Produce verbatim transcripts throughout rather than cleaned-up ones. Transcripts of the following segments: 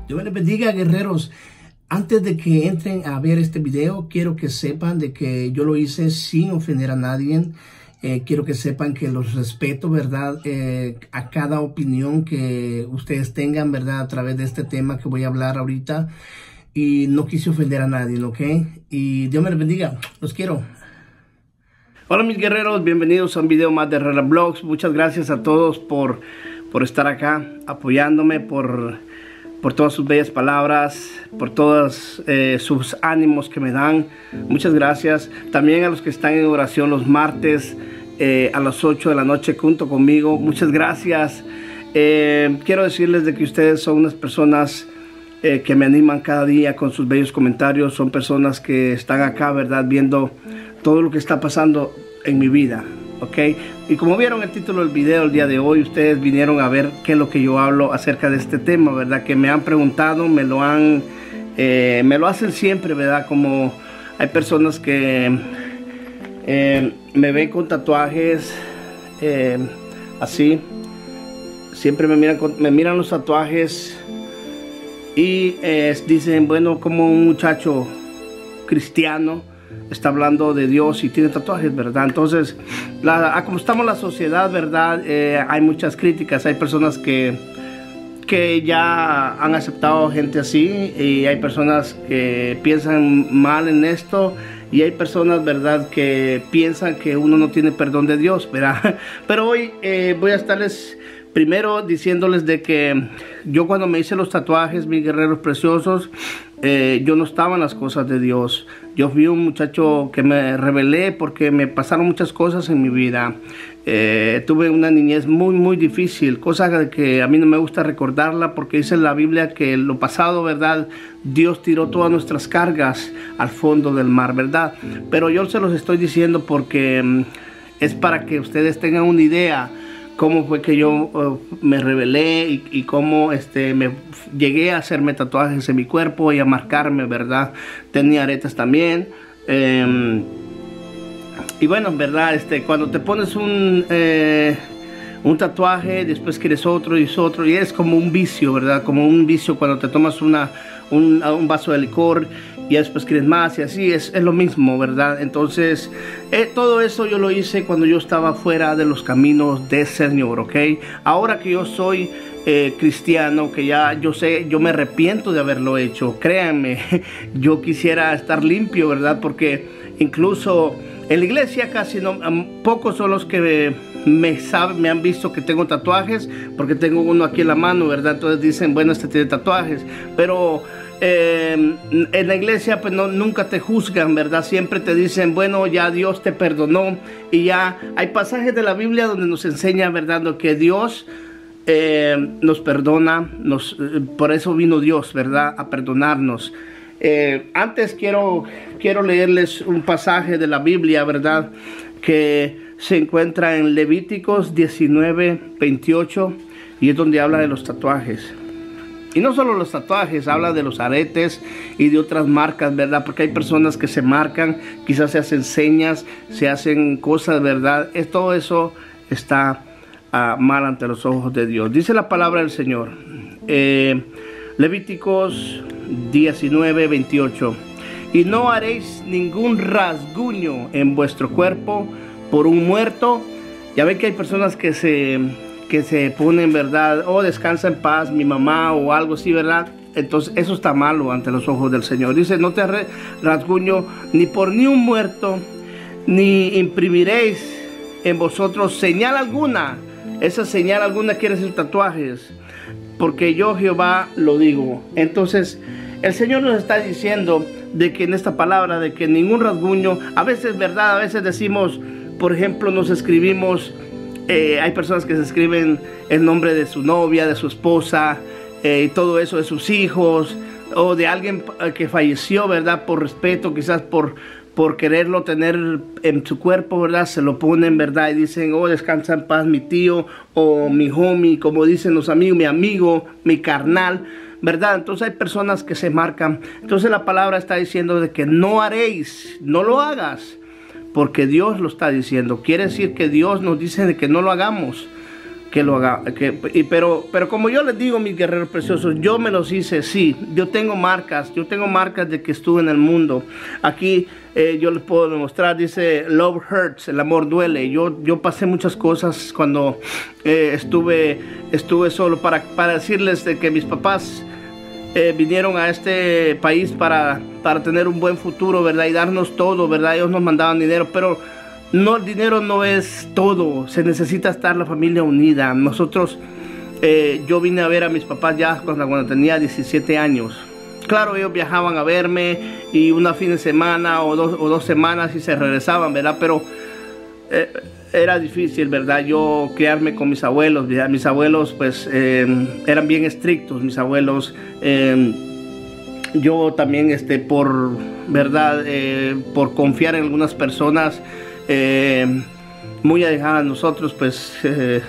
Dios les bendiga, guerreros. Antes de que entren a ver este video, quiero que sepan de que yo lo hice sin ofender a nadie. Eh, quiero que sepan que los respeto, ¿verdad? Eh, a cada opinión que ustedes tengan, ¿verdad? A través de este tema que voy a hablar ahorita. Y no quise ofender a nadie, ¿ok? Y Dios me les bendiga. Los quiero. Hola mis guerreros, bienvenidos a un video más de Herrera Blogs. Muchas gracias a todos por, por estar acá, apoyándome, por... por todas sus bellas palabras, por todos eh, sus ánimos que me dan. Muchas gracias. También a los que están en oración los martes eh, a las ocho de la noche junto conmigo. Muchas gracias. Eh, quiero decirles de que ustedes son unas personas eh, que me animan cada día con sus bellos comentarios. Son personas que están acá, ¿verdad? Viendo todo lo que está pasando en mi vida. Ok, y como vieron el título del video el día de hoy, ustedes vinieron a ver qué es lo que yo hablo acerca de este tema, ¿verdad? Que me han preguntado, me lo han, eh, me lo hacen siempre, ¿verdad? Como hay personas que eh, me ven con tatuajes eh, así, siempre me miran, con, me miran los tatuajes y eh, dicen, bueno, como un muchacho cristiano está hablando de Dios y tiene tatuajes, ¿verdad? Entonces, la, como estamos en la sociedad, ¿verdad? Eh, hay muchas críticas, hay personas que, que ya han aceptado gente así y hay personas que piensan mal en esto y hay personas, ¿verdad? Que piensan que uno no tiene perdón de Dios, ¿verdad? Pero hoy eh, voy a estarles primero diciéndoles de que yo cuando me hice los tatuajes, mis guerreros preciosos, eh, yo no estaba en las cosas de Dios. Yo fui un muchacho que me rebelé porque me pasaron muchas cosas en mi vida. Eh, tuve una niñez muy, muy difícil, cosa que a mí no me gusta recordarla porque dice en la Biblia que en lo pasado, ¿verdad? Dios tiró todas nuestras cargas al fondo del mar, ¿verdad? Pero yo se los estoy diciendo porque um, es para que ustedes tengan una idea cómo fue que yo uh, me rebelé y, y cómo este, me llegué a hacerme tatuajes en mi cuerpo y a marcarme, ¿verdad? Tenía aretes también. Eh, y bueno, ¿verdad? Este, cuando te pones un, eh, un tatuaje, después quieres otro y otro, y es como un vicio, ¿verdad? Como un vicio cuando te tomas una, un, un vaso de licor y después quieres más y así, es, es lo mismo, ¿verdad? Entonces, eh, todo eso yo lo hice cuando yo estaba fuera de los caminos del Señor, ¿ok? Ahora que yo soy eh, cristiano, que ya yo sé, yo me arrepiento de haberlo hecho, créanme, yo quisiera estar limpio, ¿verdad? Porque incluso en la iglesia casi no, pocos son los que me saben, me han visto que tengo tatuajes, porque tengo uno aquí en la mano, ¿verdad? Entonces dicen, bueno, este tiene tatuajes, pero Eh, en la iglesia pues no, nunca te juzgan, ¿verdad? Siempre te dicen, bueno, ya Dios te perdonó. Y ya hay pasajes de la Biblia donde nos enseña, ¿verdad? Lo que Dios eh, nos perdona, nos, eh, por eso vino Dios, ¿verdad? A perdonarnos. Eh, antes quiero, quiero leerles un pasaje de la Biblia, ¿verdad? Que se encuentra en Levíticos diecinueve, veintiocho, y es donde habla de los tatuajes. Y no solo los tatuajes, habla de los aretes y de otras marcas, ¿verdad? Porque hay personas que se marcan, quizás se hacen señas, se hacen cosas, ¿verdad? Es, todo eso está uh, mal ante los ojos de Dios. Dice la palabra del Señor, eh, Levíticos diecinueve, veintiocho. Y no haréis ningún rasguño en vuestro cuerpo por un muerto. Ya ven que hay personas que se... que se ponen, ¿verdad? Oh, descansa en paz mi mamá o algo así, ¿verdad? Entonces eso está malo ante los ojos del Señor. Dice, no te rasguño ni por ni un muerto, ni imprimiréis en vosotros señal alguna. Esa señal alguna quiere decir tatuajes, porque yo Jehová lo digo. Entonces el Señor nos está diciendo de que en esta palabra, de que ningún rasguño, a veces, ¿verdad? A veces decimos, por ejemplo, nos escribimos, Eh, hay personas que se escriben el nombre de su novia, de su esposa, eh, y todo eso, de sus hijos, o de alguien que falleció, ¿verdad? Por respeto, quizás por, por quererlo tener en su cuerpo, ¿verdad? Se lo ponen, ¿verdad? Y dicen, oh, descansa en paz mi tío, o mi homie, como dicen los amigos, mi amigo, mi carnal, ¿verdad? Entonces hay personas que se marcan. Entonces la palabra está diciendo de que no haréis, no lo hagas, porque Dios lo está diciendo. Quiere decir que Dios nos dice de que no lo hagamos, que lo haga, que, y, pero, pero como yo les digo, mis guerreros preciosos, yo me los hice, sí, yo tengo marcas, yo tengo marcas de que estuve en el mundo. Aquí eh, yo les puedo demostrar, dice, love hurts, el amor duele. Yo, yo pasé muchas cosas cuando eh, estuve, estuve solo, para, para decirles de que mis papás eh, vinieron a este país para, para tener un buen futuro, ¿verdad? Y darnos todo, ¿verdad? Ellos nos mandaban dinero, pero no, el dinero no es todo, se necesita estar la familia unida. Nosotros, eh, yo vine a ver a mis papás ya cuando, cuando tenía diecisiete años. Claro, ellos viajaban a verme y una fin de semana o dos, o dos semanas y se regresaban, ¿verdad? Pero eh, era difícil, ¿verdad? Yo criarme con mis abuelos, ¿verdad? Mis abuelos pues eh, eran bien estrictos, mis abuelos. Eh, yo también, este, por, ¿verdad? Eh, por confiar en algunas personas, Eh, muy alejadas de nosotros, pues eh,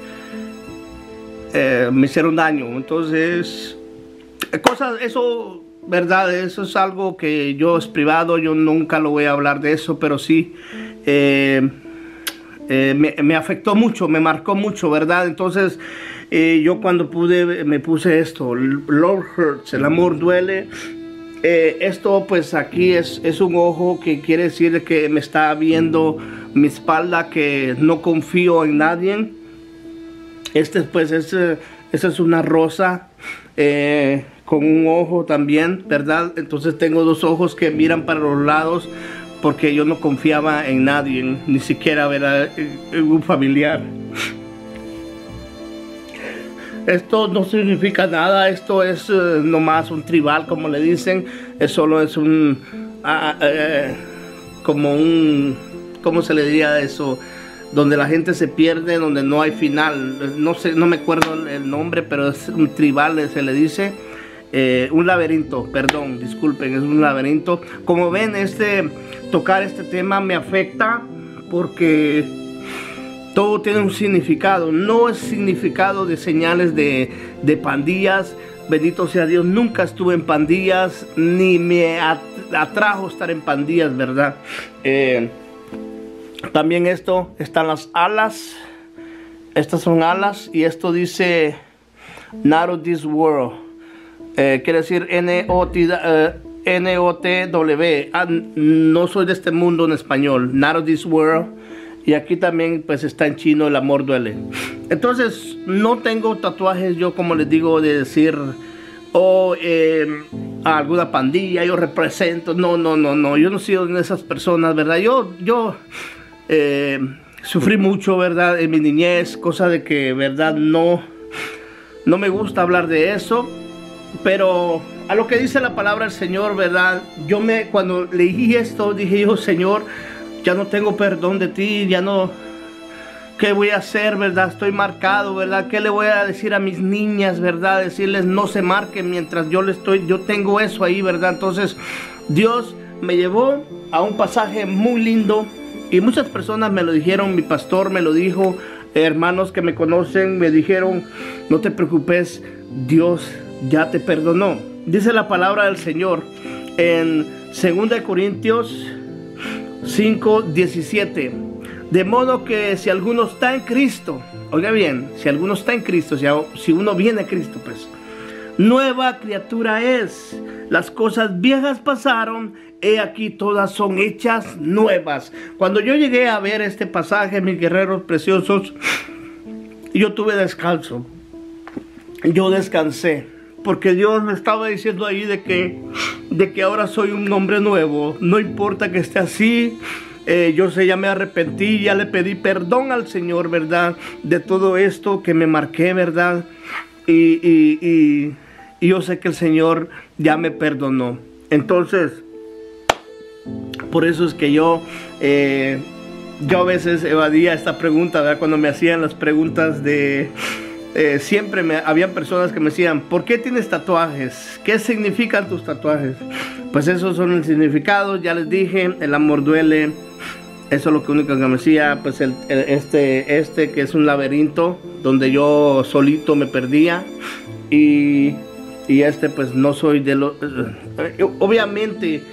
eh, me hicieron daño. Entonces, cosas, eso, verdad, eso es algo que yo es privado, yo nunca lo voy a hablar de eso, pero sí eh, eh, me, me afectó mucho, me marcó mucho, verdad. Entonces eh, yo cuando pude me puse esto, love hurts, el amor duele. Eh, esto pues aquí es, es un ojo que quiere decir que me está viendo mi espalda, que no confío en nadie. Este pues es, esta es una rosa eh, con un ojo también, ¿verdad? Entonces tengo dos ojos que miran para los lados porque yo no confiaba en nadie, ni siquiera, ¿verdad?, en un familiar. Esto no significa nada, esto es uh, nomás un tribal, como le dicen. Es solo es un, uh, uh, como un, ¿cómo se le diría eso? Donde la gente se pierde, donde no hay final. No sé, no me acuerdo el nombre, pero es un tribal, se le dice. Eh, un laberinto, perdón, disculpen, es un laberinto. Como ven, este, tocar este tema me afecta porque todo tiene un significado. No es significado de señales de, de pandillas. Bendito sea Dios, nunca estuve en pandillas, ni me atrajo estar en pandillas, ¿verdad? Eh, también esto, están las alas. Estas son alas y esto dice Not of this world. Eh, quiere decir N O T W. Ah, no soy de este mundo en español. Not of this world. Y aquí también pues está en chino, el amor duele. Entonces no tengo tatuajes yo, como les digo, de decir o oh, eh, a alguna pandilla yo represento. No, no, no, no. Yo no soy de esas personas, ¿verdad? Yo, yo eh, sufrí mucho, ¿verdad? En mi niñez, cosa de que, ¿verdad? No, no me gusta hablar de eso. Pero a lo que dice la palabra del Señor, ¿verdad? Yo me, cuando leí esto, dije yo, Señor, ya no tengo perdón de ti, ya no, ¿qué voy a hacer, verdad? Estoy marcado, ¿verdad? ¿Qué le voy a decir a mis niñas, verdad? Decirles no se marquen mientras yo le estoy, yo tengo eso ahí, ¿verdad? Entonces Dios me llevó a un pasaje muy lindo y muchas personas me lo dijeron, mi pastor me lo dijo, hermanos que me conocen me dijeron, no te preocupes, Dios ya te perdonó. Dice la palabra del Señor en segunda de Corintios cinco diecisiete, de modo que si alguno está en Cristo, oiga bien, si alguno está en Cristo, si, si uno viene a Cristo, pues nueva criatura es, las cosas viejas pasaron, he aquí todas son hechas nuevas. Cuando yo llegué a ver este pasaje, mis guerreros preciosos, yo tuve descanso, yo descansé, porque Dios me estaba diciendo ahí de que, de que ahora soy un hombre nuevo. No importa que esté así. Eh, yo sé, ya me arrepentí, ya le pedí perdón al Señor, ¿verdad? De todo esto que me marqué, ¿verdad? Y, y, y, y yo sé que el Señor ya me perdonó. Entonces, por eso es que yo, eh, yo a veces evadía esta pregunta, ¿verdad? Cuando me hacían las preguntas de... Eh, siempre me, habían personas que me decían, ¿por qué tienes tatuajes? ¿Qué significan tus tatuajes? Pues esos son el significado, ya les dije, el amor duele. Eso es lo que único que me decía, pues el, el, este, este que es un laberinto donde yo solito me perdía. Y, y este pues no soy de los... Eh, obviamente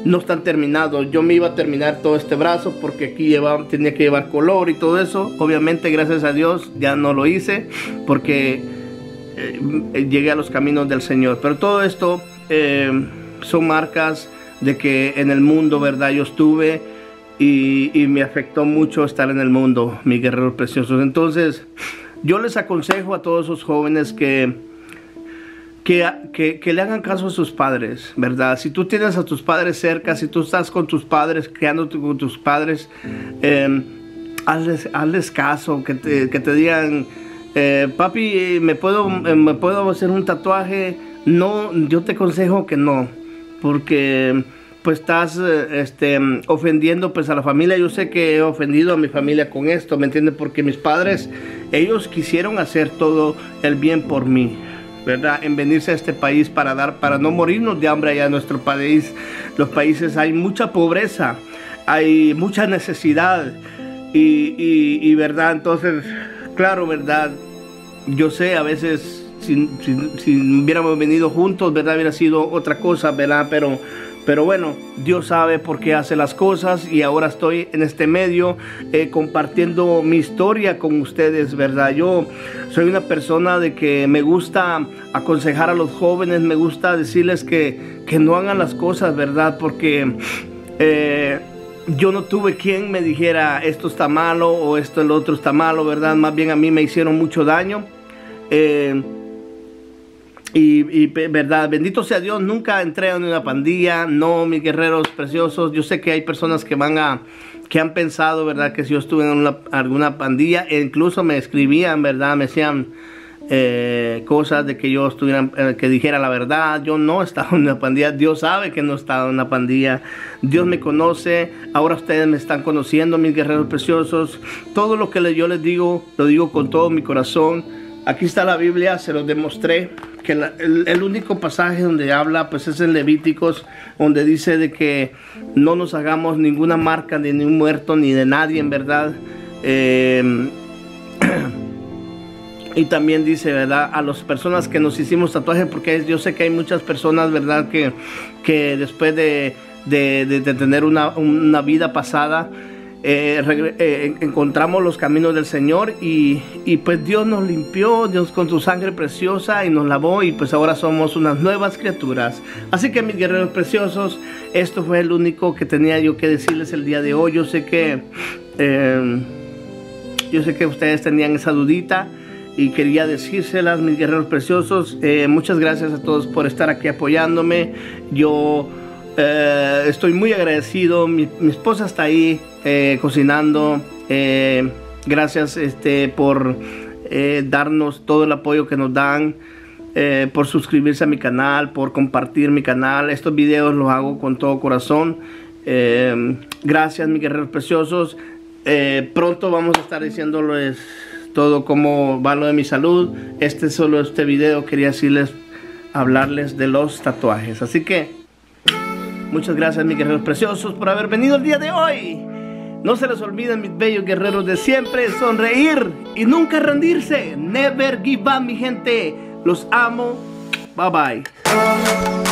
no están terminados. Yo me iba a terminar todo este brazo porque aquí llevaba, tenía que llevar color y todo eso. Obviamente, gracias a Dios, ya no lo hice porque eh, llegué a los caminos del Señor. Pero todo esto eh, son marcas de que en el mundo, ¿verdad? Yo estuve y, y me afectó mucho estar en el mundo, mis guerreros preciosos. Entonces, yo les aconsejo a todos esos jóvenes que Que, que, que le hagan caso a sus padres, ¿verdad? Si tú tienes a tus padres cerca, si tú estás con tus padres, criándote con tus padres, eh, hazles, hazles caso, que te, que te digan, eh, papi, ¿me puedo, ¿me puedo hacer un tatuaje? No, yo te aconsejo que no, porque pues estás este, ofendiendo pues a la familia. Yo sé que he ofendido a mi familia con esto, ¿me entiendes? Porque mis padres, ellos quisieron hacer todo el bien por mí, ¿verdad? En venirse a este país para dar, para no morirnos de hambre allá en nuestro país. Los países hay mucha pobreza, hay mucha necesidad y, y, y verdad, entonces, claro, verdad, yo sé a veces si, si, si hubiéramos venido juntos, verdad, hubiera sido otra cosa, verdad, pero Pero bueno, Dios sabe por qué hace las cosas y ahora estoy en este medio eh, compartiendo mi historia con ustedes, ¿verdad? Yo soy una persona de que me gusta aconsejar a los jóvenes, me gusta decirles que, que no hagan las cosas, ¿verdad? Porque eh, yo no tuve quien me dijera esto está malo o esto el otro está malo, ¿verdad? Más bien a mí me hicieron mucho daño. Eh, Y, y verdad, bendito sea Dios, nunca entré en una pandilla, no, mis guerreros preciosos. Yo sé que hay personas que van a, que han pensado, verdad, que si yo estuve en una, alguna pandilla, e incluso me escribían, verdad, me decían eh, cosas de que yo estuviera, eh, que dijera la verdad. Yo no estaba en una pandilla, Dios sabe que no estaba en una pandilla, Dios me conoce, ahora ustedes me están conociendo, mis guerreros preciosos. Todo lo que yo les digo, lo digo con todo mi corazón. Aquí está la Biblia, se los demostré. Que la, el, el único pasaje donde habla pues es en Levíticos, donde dice de que no nos hagamos ninguna marca de ni un muerto ni de nadie, en verdad. Eh, y también dice, verdad, a las personas que nos hicimos tatuajes, porque yo sé que hay muchas personas, verdad, que, que después de, de, de, de tener una, una vida pasada, Eh, eh, encontramos los caminos del Señor y, y pues Dios nos limpió, Dios con su sangre preciosa y nos lavó y pues ahora somos unas nuevas criaturas. Así que mis guerreros preciosos, esto fue el único que tenía yo que decirles el día de hoy. Yo sé que eh, yo sé que ustedes tenían esa dudita y quería decírselas, mis guerreros preciosos. Eh, muchas gracias a todos por estar aquí apoyándome. Yo Eh, estoy muy agradecido. Mi, mi esposa está ahí eh, cocinando. Eh, gracias este, por eh, darnos todo el apoyo que nos dan, eh, por suscribirse a mi canal, por compartir mi canal. Estos videos los hago con todo corazón. Eh, gracias, mis guerreros preciosos. Eh, pronto vamos a estar diciéndoles todo cómo va lo de mi salud. Este solo este video quería decirles, hablarles de los tatuajes. Así que muchas gracias, mis guerreros preciosos, por haber venido el día de hoy. No se les olviden, mis bellos guerreros, de siempre sonreír y nunca rendirse. Never give up, mi gente. Los amo. Bye bye.